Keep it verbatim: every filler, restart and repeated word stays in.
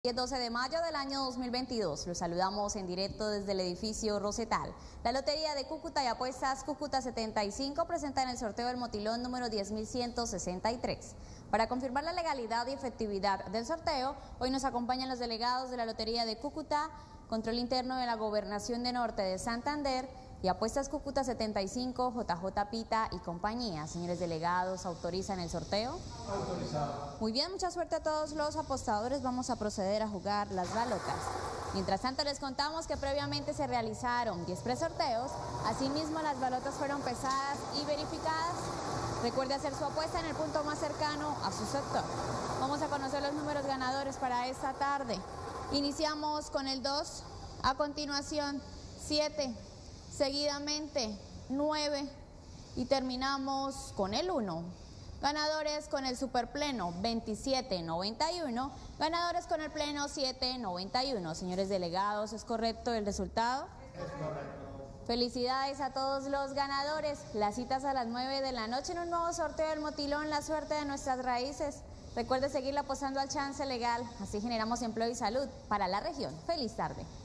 El doce de mayo del año dos mil veintidós, los saludamos en directo desde el edificio Rosetal. La Lotería de Cúcuta y Apuestas Cúcuta setenta y cinco presentan el sorteo del motilón número diez mil ciento sesenta y tres. Para confirmar la legalidad y efectividad del sorteo, hoy nos acompañan los delegados de la Lotería de Cúcuta, Control Interno de la Gobernación de Norte de Santander y Apuestas Cúcuta setenta y cinco, J J Pita y compañía. Señores delegados, ¿autorizan el sorteo? Autorizado. Muy bien, mucha suerte a todos los apostadores. Vamos a proceder a jugar las balotas. Mientras tanto, les contamos que previamente se realizaron diez presorteos. Asimismo, las balotas fueron pesadas y verificadas. Recuerde hacer su apuesta en el punto más cercano a su sector. Vamos a conocer los números ganadores para esta tarde. Iniciamos con el dos, a continuación siete, seguidamente nueve y terminamos con el uno. Ganadores con el superpleno veintisiete noventa y uno, ganadores con el pleno siete noventa y uno. Señores delegados, ¿es correcto el resultado? Es correcto. Felicidades a todos los ganadores. Las citas a las nueve de la noche en un nuevo sorteo del motilón, la suerte de nuestras raíces. Recuerde seguirle apostando al chance legal, así generamos empleo y salud para la región. Feliz tarde.